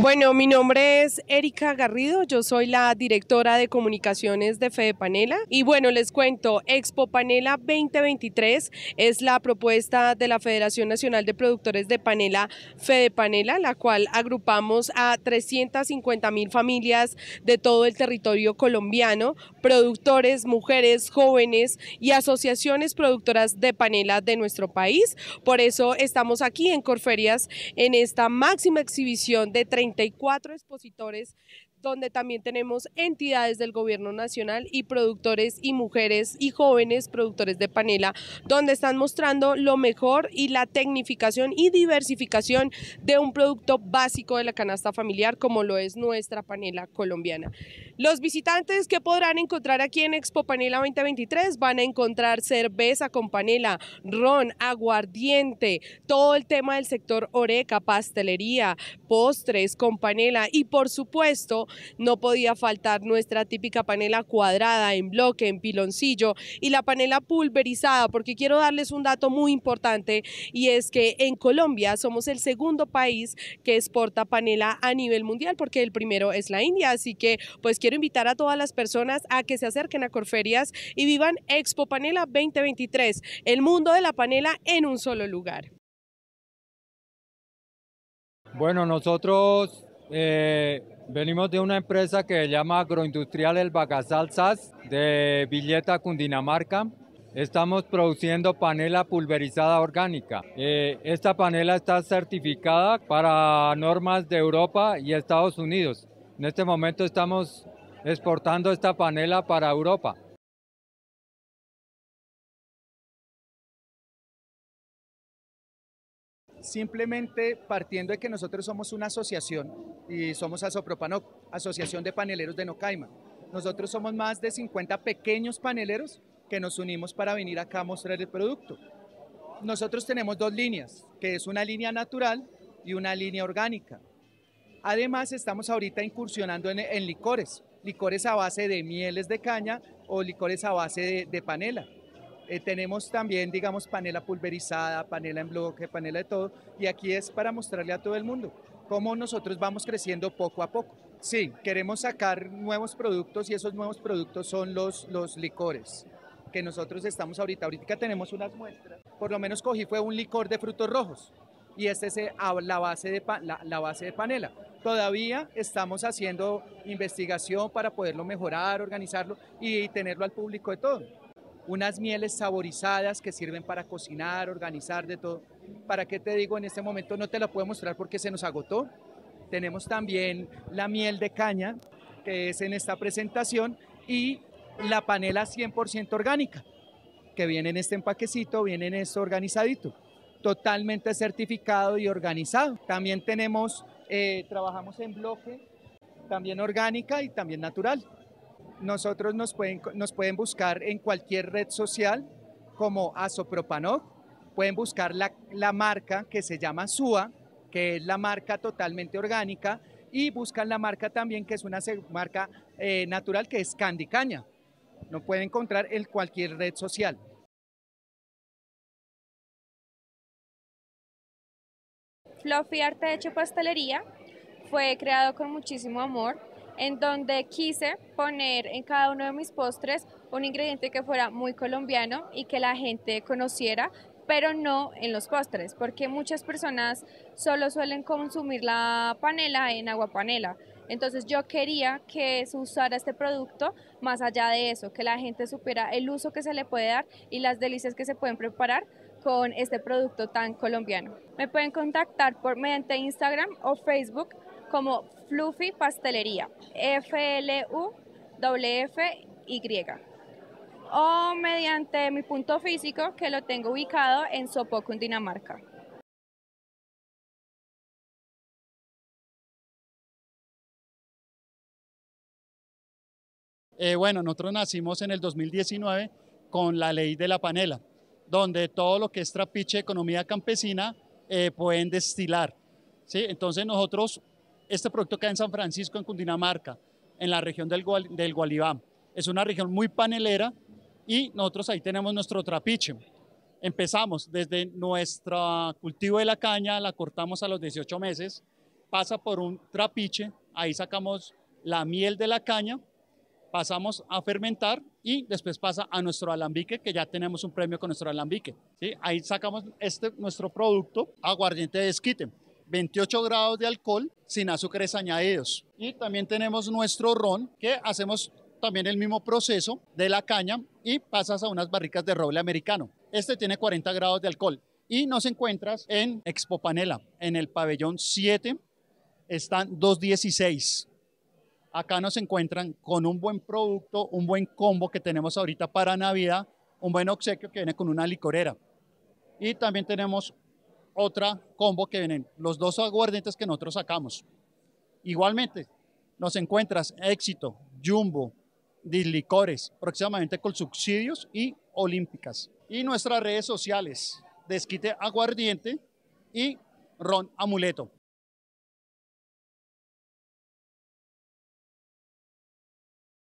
Bueno, mi nombre es Erika Garrido, yo soy la directora de comunicaciones de Fede Panela y bueno, les cuento, Expo Panela 2023 es la propuesta de la Federación Nacional de Productores de Panela, Fede Panela, la cual agrupamos a 350.000 familias de todo el territorio colombiano, productores, mujeres, jóvenes y asociaciones productoras de panela de nuestro país. Por eso estamos aquí en Corferias en esta máxima exhibición de 34 expositores, donde también tenemos entidades del gobierno nacional y productores y mujeres y jóvenes productores de panela, donde están mostrando lo mejor y la tecnificación y diversificación de un producto básico de la canasta familiar como lo es nuestra panela colombiana. Los visitantes que podrán encontrar aquí en Expo Panela 2023 van a encontrar cerveza con panela, ron, aguardiente, todo el tema del sector horeca, pastelería, postres con panela y por supuesto no podía faltar nuestra típica panela cuadrada en bloque, en piloncillo y la panela pulverizada, porque quiero darles un dato muy importante y es que en Colombia somos el segundo país que exporta panela a nivel mundial, porque el primero es la India, así que pues quiero invitar a todas las personas a que se acerquen a Corferias y vivan Expo Panela 2023, el mundo de la panela en un solo lugar. Bueno, nosotros venimos de una empresa que se llama Agroindustrial El Bagasal SAS de Villeta, Cundinamarca. Estamos produciendo panela pulverizada orgánica. Esta panela está certificada para normas de Europa y Estados Unidos. En este momento estamos exportando esta panela para Europa. Simplemente partiendo de que nosotros somos una asociación y somos Asopropanoc, Asociación de Paneleros de Nocaima. Nosotros somos más de 50 pequeños paneleros que nos unimos para venir acá a mostrar el producto. Nosotros tenemos dos líneas, que es una línea natural y una línea orgánica. Además, estamos ahorita incursionando en licores, licores a base de mieles de caña o licores a base de panela. Tenemos también, digamos, panela pulverizada, panela en bloque, panela de todo, y aquí es para mostrarle a todo el mundo cómo nosotros vamos creciendo poco a poco. Sí, queremos sacar nuevos productos y esos nuevos productos son los licores que nosotros estamos ahorita tenemos unas muestras, por lo menos cogí fue un licor de frutos rojos y este es la base de panela. Todavía estamos haciendo investigación para poderlo mejorar, organizarlo y tenerlo al público de todo. Unas mieles saborizadas que sirven para cocinar, organizar de todo. ¿Para qué te digo? En este momento no te la puedo mostrar porque se nos agotó. Tenemos también la miel de caña, que es en esta presentación, y la panela 100% orgánica, que viene en este empaquecito, viene en esto organizadito, totalmente certificado y organizado. También tenemos, trabajamos en bloque, también orgánica y también natural. Nosotros nos pueden buscar en cualquier red social como Asopropanoc, pueden buscar la marca que se llama SUA, que es la marca totalmente orgánica, y buscan la marca también que es una marca natural que es Candy Caña. Lo pueden encontrar en cualquier red social. Fluffy Arte Hecho Pastelería fue creado con muchísimo amor, en donde quise poner en cada uno de mis postres un ingrediente que fuera muy colombiano y que la gente conociera, pero no en los postres, porque muchas personas solo suelen consumir la panela en agua panela. Entonces yo quería que se usara este producto más allá de eso, que la gente supiera el uso que se le puede dar y las delicias que se pueden preparar con este producto tan colombiano. Me pueden contactar mediante Instagram o Facebook como Fluffy Pastelería, FLUFFY, o mediante mi punto físico que lo tengo ubicado en Sopó, Cundinamarca. Bueno, nosotros nacimos en el 2019 con la ley de la panela, donde todo lo que es trapiche, economía campesina, pueden destilar, ¿sí? Entonces nosotros, este producto queda en San Francisco, en Cundinamarca, en la región del Gualibá. Es una región muy panelera y nosotros ahí tenemos nuestro trapiche. Empezamos desde nuestro cultivo de la caña, la cortamos a los 18 meses, pasa por un trapiche, ahí sacamos la miel de la caña, pasamos a fermentar y después pasa a nuestro alambique, que ya tenemos un premio con nuestro alambique, ¿sí? Ahí sacamos nuestro producto, aguardiente de esquite, 28 grados de alcohol sin azúcares añadidos. Y también tenemos nuestro ron, que hacemos también el mismo proceso de la caña y pasas a unas barricas de roble americano. Este tiene 40 grados de alcohol y nos encuentras en Expo Panela, en el pabellón 7, están 216. Acá nos encuentran con un buen producto, un buen combo que tenemos ahorita para Navidad, un buen obsequio que viene con una licorera. Y también tenemos otra combo que vienen los dos aguardientes que nosotros sacamos. Igualmente, nos encuentras Éxito, Jumbo, Dislicores, próximamente con subsidios y olímpicas. Y nuestras redes sociales, Desquite Aguardiente y Ron Amuleto.